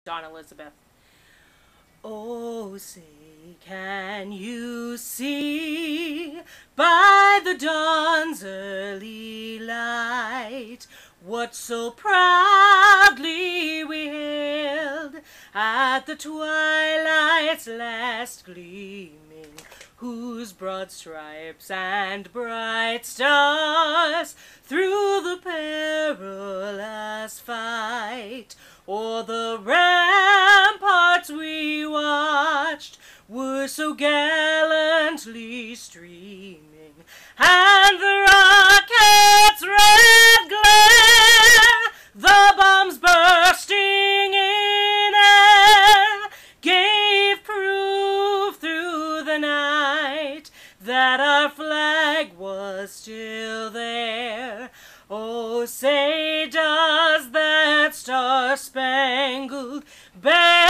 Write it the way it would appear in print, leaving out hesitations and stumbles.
Dawn Elizabeth. Oh, say, can you see by the dawn's early light what so proudly we hailed at the twilight's last gleaming, whose broad stripes and bright stars through the perilous fight o'er the ramparts we watched were so gallantly streaming, and the rocket's red glare, the bombs bursting in air, gave proof through the night that our flag was still there. Oh, say, does that star-spangled banner